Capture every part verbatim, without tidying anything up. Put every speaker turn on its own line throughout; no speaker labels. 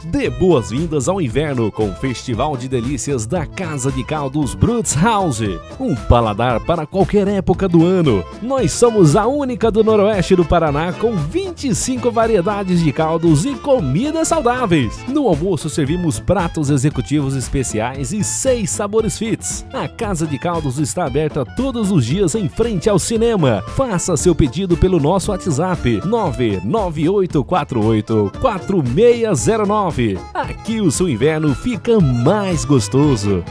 Dê boas-vindas ao inverno com o Festival de Delícias da Casa de Caldos Bruts House. Um paladar para qualquer época do ano. Nós somos a única do noroeste do Paraná com vinte e cinco variedades de caldos e comidas saudáveis. No almoço servimos pratos executivos especiais e seis sabores fits. A Casa de Caldos está aberta todos os dias em frente ao cinema. Faça seu pedido pelo nosso WhatsApp nove nove oito quatro oito quatro seis zero nove. Aqui o seu inverno fica mais gostoso.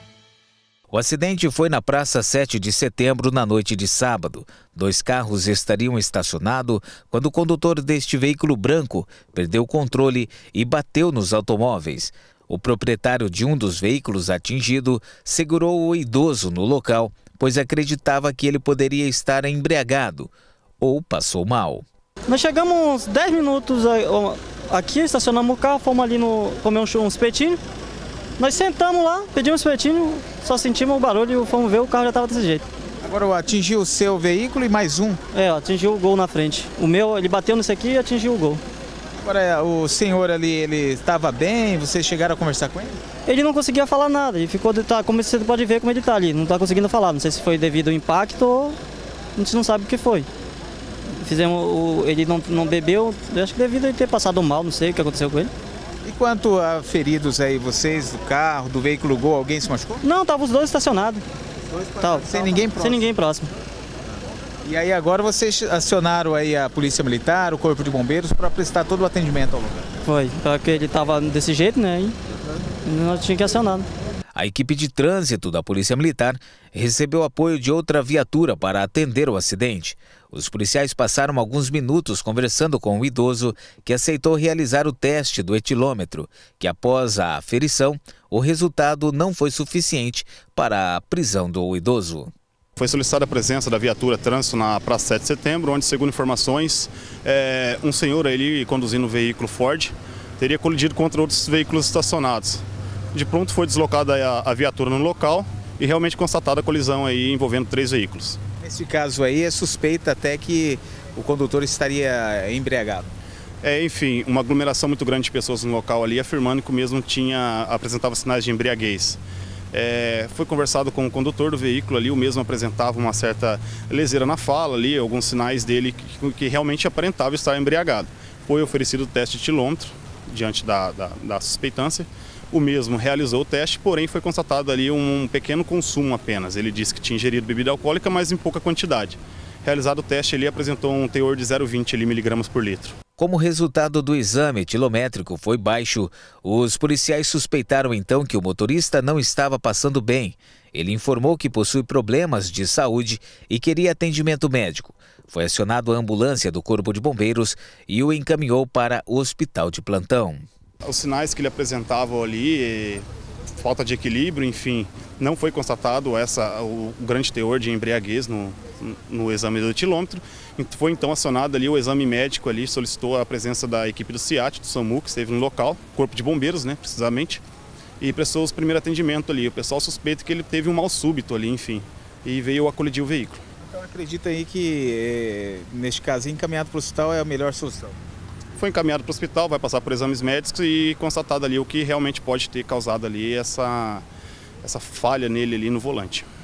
O acidente foi na Praça sete de Setembro na noite de sábado. Dois carros estariam estacionados quando o condutor deste veículo branco perdeu o controle e bateu nos automóveis. O proprietário de um dos veículos atingido segurou o idoso no local, pois acreditava que ele poderia estar embriagado ou passou mal.
Nós chegamos uns dez minutos aqui, estacionamos o carro, fomos ali no, comer uns, uns espetinhos. Nós sentamos lá, pedimos espetinho, só sentimos o barulho e fomos ver, o carro já estava desse jeito.
Agora atingiu o seu veículo e mais um?
É, atingiu o Gol na frente. O meu, ele bateu nesse aqui e atingiu o Gol.
Agora o senhor ali, ele estava bem? Vocês chegaram a conversar com ele?
Ele não conseguia falar nada, ele ficou, tá, como você pode ver como ele está ali, não está conseguindo falar. Não sei se foi devido ao impacto ou a gente não sabe o que foi. Fizemos, ele não, não bebeu, acho que devido a ele ter passado mal, não sei o que aconteceu com ele.
E quanto a feridos aí, vocês, do carro, do veículo Gol, alguém se machucou?
Não, estavam os dois estacionados.
Os dois
Tava,
sem ninguém próximo?
Sem ninguém próximo.
E aí agora vocês acionaram aí a Polícia Militar, o Corpo de Bombeiros, para prestar todo o atendimento ao lugar?
Foi, porque ele estava desse jeito, né, e nós tínhamos que acionar.
A equipe de trânsito da Polícia Militar recebeu apoio de outra viatura para atender o acidente. Os policiais passaram alguns minutos conversando com o idoso, que aceitou realizar o teste do etilômetro, que após a aferição, o resultado não foi suficiente para a prisão do idoso.
Foi solicitada a presença da viatura trânsito na Praça sete de Setembro, onde, segundo informações, é, um senhor ali conduzindo um veículo Ford teria colidido contra outros veículos estacionados. De pronto foi deslocada a, a viatura no local e realmente constatada a colisão aí envolvendo três veículos.
Nesse caso aí é suspeita até que o condutor estaria embriagado.
É, enfim, uma aglomeração muito grande de pessoas no local ali, afirmando que o mesmo tinha, apresentava sinais de embriaguez. É, foi conversado com o condutor do veículo ali, o mesmo apresentava uma certa leseira na fala ali, alguns sinais dele que, que realmente aparentava estar embriagado. Foi oferecido o teste de etilômetro diante da, da, da suspeitância. O mesmo realizou o teste, porém foi constatado ali um pequeno consumo apenas. Ele disse que tinha ingerido bebida alcoólica, mas em pouca quantidade. Realizado o teste, ele apresentou um teor de zero vírgula vinte miligramas por litro.
Como resultado do exame etilométrico foi baixo, os policiais suspeitaram então que o motorista não estava passando bem. Ele informou que possui problemas de saúde e queria atendimento médico. Foi acionado a ambulância do Corpo de Bombeiros e o encaminhou para o hospital de plantão.
Os sinais que ele apresentava ali, falta de equilíbrio, enfim, não foi constatado essa, o, o grande teor de embriaguez no, no exame do etilômetro. Foi então acionado ali o exame médico ali, solicitou a presença da equipe do SEAT, do SAMU, que esteve no local, Corpo de Bombeiros, né, precisamente, e prestou os primeiros atendimentos ali. O pessoal suspeita que ele teve um mal súbito ali, enfim, e veio a colidir o veículo.
Então acredita aí que, neste caso, encaminhado para o hospital é a melhor solução?
Foi encaminhado para o hospital, vai passar por exames médicos e constatado ali o que realmente pode ter causado ali essa, essa falha nele ali no volante.